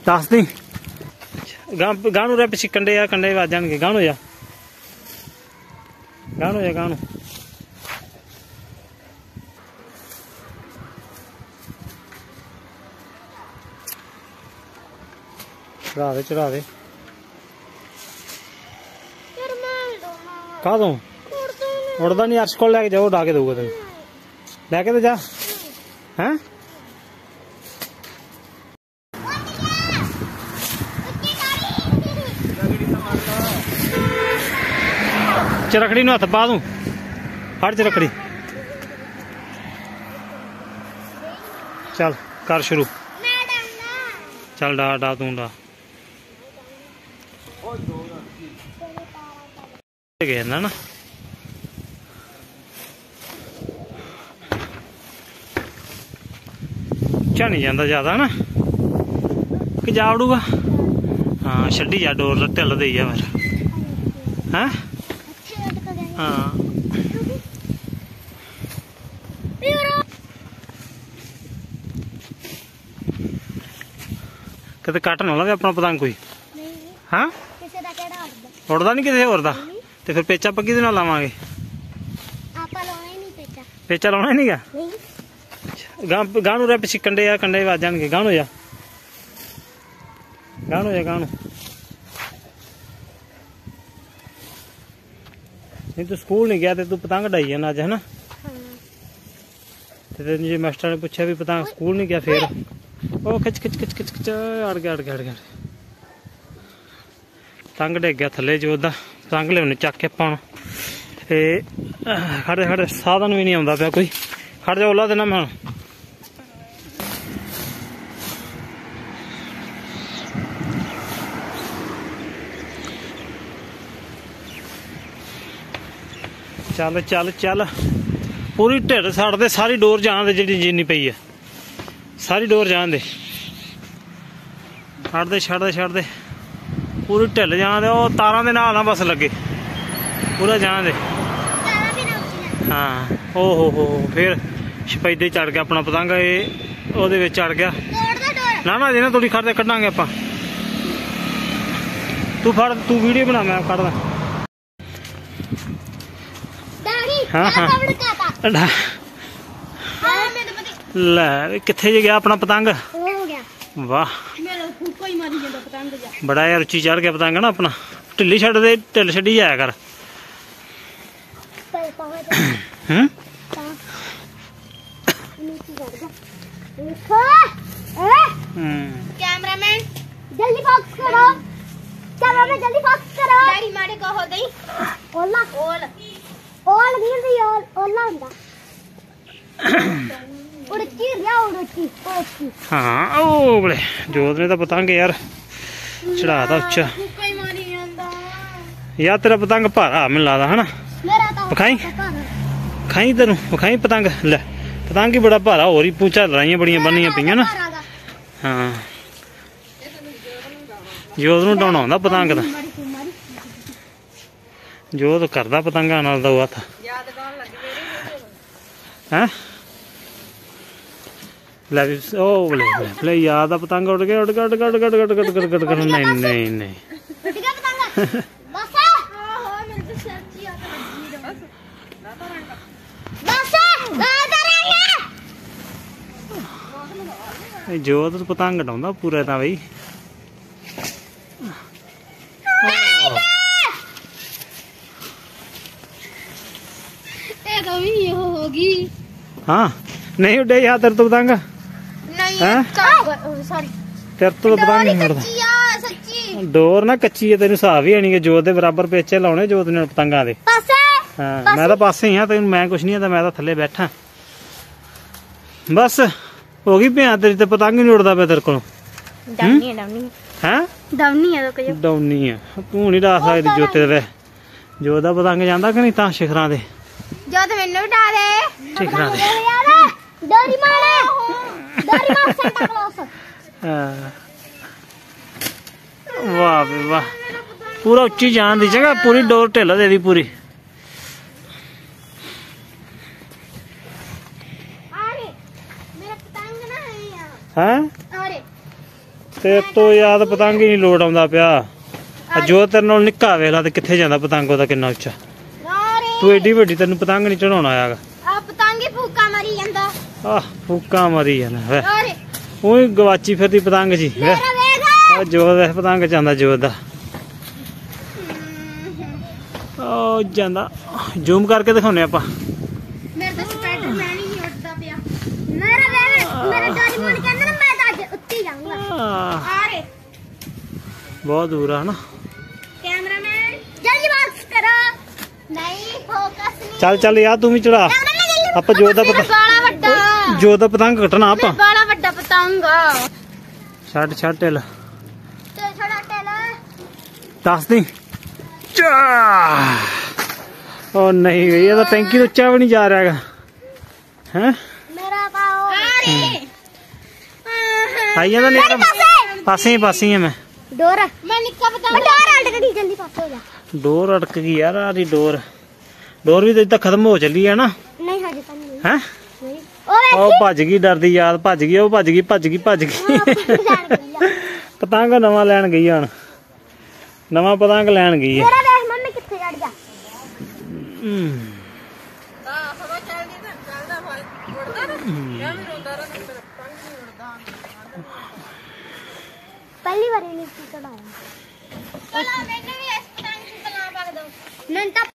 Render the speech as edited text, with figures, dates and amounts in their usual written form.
दस दी गानू रे पिछे कंडे आ कंडे वज जाएंगे गानू जा गानू चढ़ा दे कह दो उड़दा नहीं अर्श को लैके जाओ उड़ा के दूगा तेन लैके तो जा हैं चरखड़ी हथ पा दूं फड़ चरखड़ी चल कर शुरू चल डा डा तू डा गया ना चा नहीं जाता ज्यादा ना कि जा उड़ूगा हाँ छड्डी जा डोर ढिल दे मेरा हैं हाँ कदे कट ना लगे अपना पतंग कोई हाँ उड़दा नहीं किसी होर दा ते फिर पेचा पक्की दे नाल लावांगे पेचा लाउणा ही नहीं गा गानू रे पिछे कंडे आ कंडे वज जाएंगे गानू जा गानू नहीं तू स्कूल नहीं गया तू पतंग ढाई जाना अज है ना तेन जो मास्टर ने पूछा भी पतंग स्कूल नहीं गया फिर ओ खिच खिच खिच खिच खिच अड़ गया पतंग डिग गया थले जो पतंग लिया चक के पाना खड़े खड़े साधन भी नहीं आता पाया कोई खड़ जा ओला देना मैं चल चल चल पूरी ढिड साड़ दे सारी डोर जान दे जी जिन्नी पई है सारी डोर जान दे छड़ दे पूरी ढिल जान दे तारां दे नाल ना बस लगे पूरा जान दे हाँ ओ हो फिर छपैदे चढ़ गया अपना पतंग ओहदे विच चढ़ गया ना जी ना थोड़ी खड़ दे कड्डांगे आपां तू फड़ तू वीडियो बना मैं कड्डदा हाँ हाँ ले किथे गया अपना पतंग वाह बड़ा यार उच्ची चढ़ गया पतंग ना अपना ढिली छड़ दे ढिल छड्डी जाया कर कैमरामैन जल्दी फोकस करो चलो मैं जल्दी फोकस करो डैडी मारे को हो गई ओला ओल गिर दी ओला हुंदा उड़ची रिया उड़ची हाँ ओ बड़े जोत ने तो पतंग यार चढ़ाता उच्चा यार तेरा पतंग भारा मैनूं लगदा है ना विखाई खाई तेनू विखाई पतंग ले पतंग ही बड़ा भारा हो रही पूछा लड़ाइयां बड़ियां बनियां पईयां ना हाँ जोत नूं डाउणा आउंदा पतंग दा जोत करदा पतंगा नाल दा हथ हैं ले ओ ले याद आ पतंग उड़ गया नहीं नहीं नहीं जोत पतंग डाउंदा पूरा ता बई होगी हाँ नहीं उड़े यार तेरे तो पतंग तेरे तो पतंग नहीं उड़दा डोर ना कच्ची है तेन हिसाब ही आनी जोत के बराबर पेचे लाने जोत ने पतंगा दे हाँ मैं तो पासे ही हाँ तेन मैं कुछ नहीं मैं तो थले बैठा बस हो गई भैया तेरी तो पतंग नहीं उड़दा पे तेरे को डाउनी है तू नहीं डा सकती जोते दे जोत दा पतंग जांदा कि नहीं तां शिखरां दे जोत मैनू भी डा दे शिखरां दे डोरी मार सेंटा क्लॉस वाह वाह पूरा उच्ची जान दी जगह पूरी डोर ढिल दे दी पूरी हैं ਤੇ ਤੋਂ ਯਾਦ ਪਤੰਗ ਹੀ ਨਹੀਂ ਲੋਟ ਆਉਂਦਾ ਪਿਆ। ਆ ਜੋ ਤੇਰੇ ਨਾਲ ਨਿੱਕਾ ਵੇਲਾ ਤੇ ਕਿੱਥੇ ਜਾਂਦਾ ਪਤੰਗ ਉਹਦਾ ਕਿੰਨਾ ਉੱਚਾ। ਤੂੰ ਏਡੀ ਵੱਡੀ ਤੈਨੂੰ ਪਤੰਗ ਨਹੀਂ ਚੜਾਉਣਾ ਆਇਆਗਾ। ਆ ਪਤੰਗ ਹੀ ਫੂਕਾ ਮਾਰੀ ਜਾਂਦਾ। ਆਹ ਫੂਕਾ ਮਾਰੀ ਜਾਂਦਾ ਵੇ। ਉਹੀ ਗਵਾਚੀ ਫਿਰਦੀ ਪਤੰਗ ਜੀ ਵੇ। ਆ ਜੋਤ ਦਾ ਪਤੰਗ ਜਾਂਦਾ ਜੋਤ ਦਾ। ਉਹ ਜਾਂਦਾ ਜ਼ੂਮ ਕਰਕੇ ਦਿਖਾਉਨੇ ਆਪਾਂ। ਮੇਰੇ ਤਾਂ ਸਪਾਈਡਰਮੈਨ ਹੀ ਉੱਡਦਾ ਪਿਆ। ਮੇਰਾ ਡੋਰੀਮੋਨ ਕਹਿੰਦਾ ਨਾ ਮੈਂ ਤਾਂ ਅੱਜ ਉੱਤੇ ਜਾਊਂਗਾ। ਆਰੇ ਬਹੁਤ ਦੂਰ ਆ ਨਾ। ਕੈਮਰਾਮੈਨ ਜਲਦੀ ਬਾਕਸ ਕਰੋ। ਨਹੀਂ ਫੋਕਸ ਨਹੀਂ। ਚੱਲ ਚੱਲ ਯਾਰ ਤੂੰ ਵੀ ਚੜਾ। ਆਪਾਂ ਜੋਤ ਦਾ ਬਾਲਾ ਵੱਡਾ ਜੋਤ ਦਾ ਪਤੰਗ ਕੱਟਣਾ ਆਪਾਂ। ਬਾਲਾ ਵੱਡਾ ਪਤੰਗ ਛੱਡ ਛੱਡ ਢਿੱਲ ਤੇ ਛੜਾ ਟੇਲ ਦੱਸ ਦੀ। ਉਹ ਨਹੀਂ ਗਈ ਇਹਦਾ ਟੈਂਕੀ ਤੋਂ ਉੱਚਾ ਵੀ ਨਹੀਂ ਜਾ ਰਿਹਾ ਹੈਗਾ ਹੈ। ਮੇਰਾ ਪਾਓ ਆਈ ਜਾਂਦਾ ਨਹੀਂ ਪਾਸੇ ਪਾਸੇ ਮੈਂ ਡੋਰ ਮੈਂ ਨਿੱਕਾ ਪਤੰਗ ਡੋਰ ਅਟਕ ਗਈ ਜਲਦੀ ਪਾਸੇ ਹੋ ਜਾ। ਡੋਰ ਅਟਕ ਗਈ ਯਾਰ ਆਦੀ ਡੋਰ ਵੀ ਤੇ ਖਤਮ ਹੋ ਚੱਲੀ ਆ ਨਾ। ਨਹੀਂ ਹਜੇ ਤਾਂ ਨਹੀਂ ਹੈ ਨਹੀਂ ਉਹ ਭੱਜ ਗਈ ਡਰਦੀ ਯਾਦ ਭੱਜ ਗਈ। ਉਹ ਭੱਜ ਗਈ ਪਤੰਗ ਨਵਾਂ ਲੈਣ ਗਈ ਹੁਣ। ਨਵਾਂ ਪਤੰਗ ਲੈਣ ਗਈ ਹੈ। ਮੇਰਾ ਦੇਖ ਮੰਮੀ ਕਿੱਥੇ ਚੜ ਗਿਆ। ਹਵਾ ਚੱਲਦੀ ਤਾਂ ਚੱਲਦਾ ਭਾਈ ਉੜਦਾ ਨਾ ਐਵੇਂ ਰੋਂਦਾ ਰਹਿੰਦਾ ਤੇਰਾ ਪਤੰਗ ਨਹੀਂ ਉੜਦਾ। ਪਹਿਲੀ ਵਾਰੀ ਨਹੀਂ ਚੜਾਇਆ। ਚਲੋ ਮੈਨੂੰ ਵੀ ਇਸ ਪਤੰਗ ਨੂੰ ਬਣਾ ਪਾ ਦੋ। ਮੈਂ ਤਾਂ